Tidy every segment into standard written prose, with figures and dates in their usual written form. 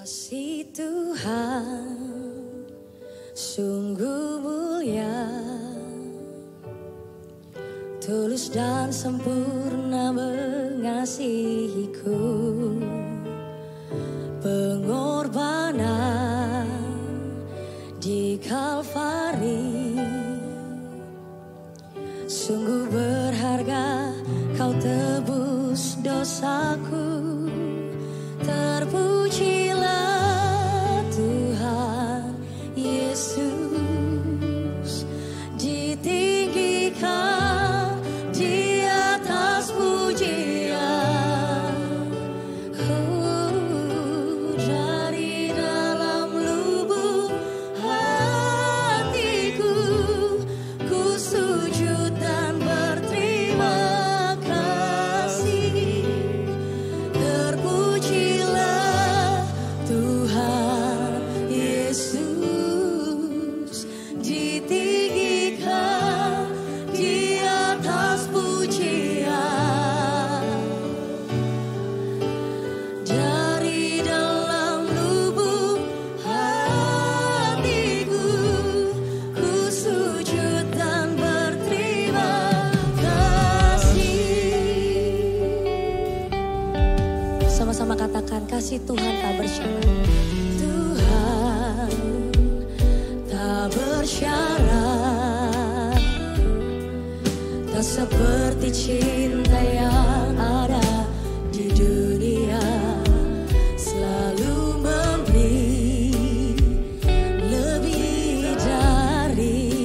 Kasih Tuhan sungguh mulia, tulus dan sempurna mengasihiku. Pengorbanan di Kalvari sungguh berharga, kau tebus dosaku. Terpujilah Tuhan Yesus, ditinggikan di atas pujian. Dari dalam lubuk hatiku, ku sujud dan berterima kasih. Terpujilah Tuhan Yesus, ditinggikan di atas pujian. Dari dalam lubuk hatiku, ku sujud dan berterima kasih. Sama-sama katakan, kasih Tuhan tak bersyarat. Tuhan tak bersyarat, tak seperti cinta yang ada di dunia. Selalu memberi lebih dari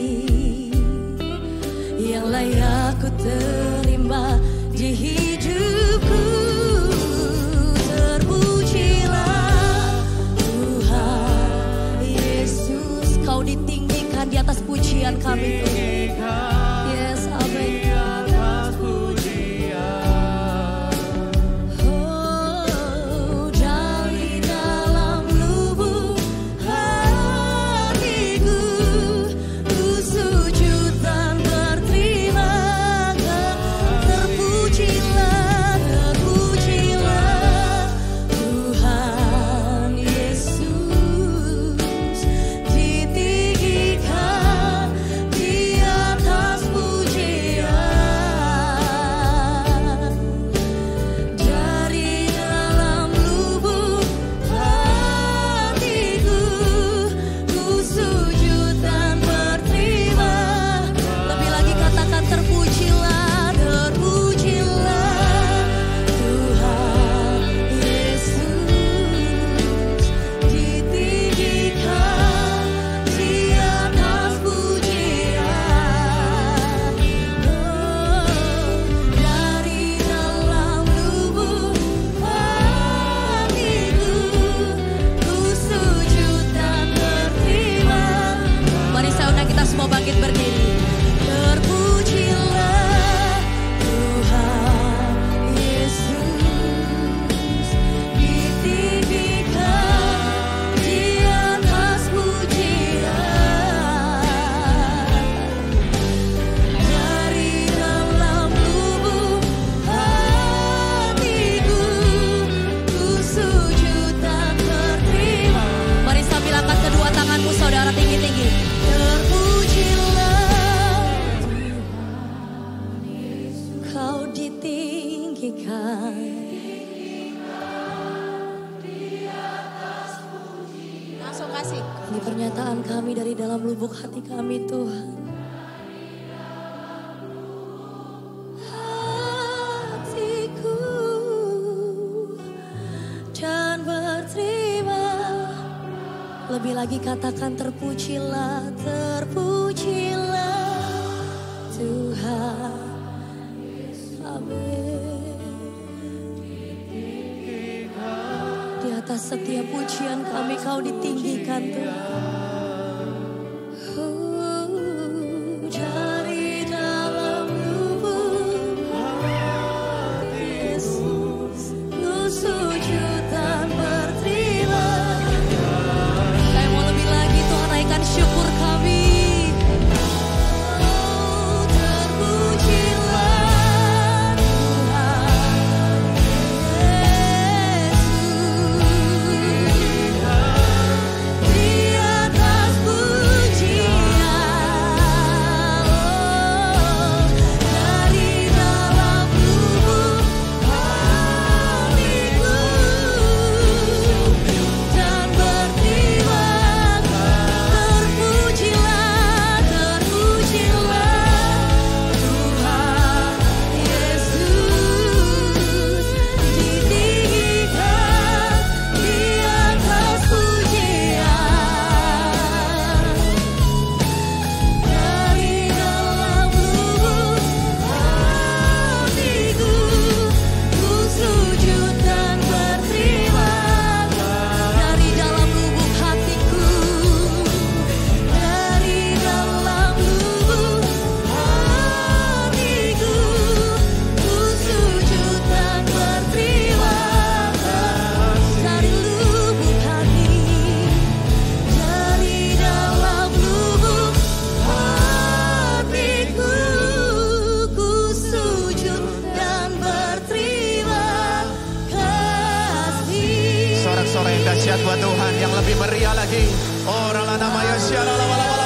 yang layak ku terima di hidupku. Terpujilah Tuhan Yesus, kau ditinggikan di atas pujian kami Tuhan. Yes, amin. Oh, dari dalam lubuk hatiku, ku sujud dan berterima kasih. Terpujilah, terpujilah Tuhan Yesus, ditinggikan di atas pujian. Dari dalam lubuk hatiku, ku sujud dan berterima. Lebih lagi katakan, terpujilah, terpujilah Tuhan Yesus, ditinggikan di atas pujian. Dari dalam lubuk hatiku, ku sujud dan berterima. Mari saya undang kita semua bangkit berdiri. Terpujilah Tuhan Yesus, ditinggikan di atas pujian. Dari dalam lubuk hatiku, ku sujud dan berterima. Mari sambil angkat kedua tanganmu saudara tinggi-tinggi. Terpujilah kau ditinggikan. Langsung kasih. Ini pernyataan kami dari dalam lubuk hati kami Tuhan. Hatiku dan berterima. Lebih lagi katakan, terpujilah, terpujilah Tuhan. Amin. Di atas setiap pujian kami kau ditinggikan Tuhan. Dari dalam lubuk Yesus, ku sujud dan berterima. Saya mau lebih lagi Tuhan, naikkan syukur kami. Terpujilah Tuhan Yesus, dahsyat buat Tuhan, yang lebih meriah lagi. Oh, rala namanya syara lama lama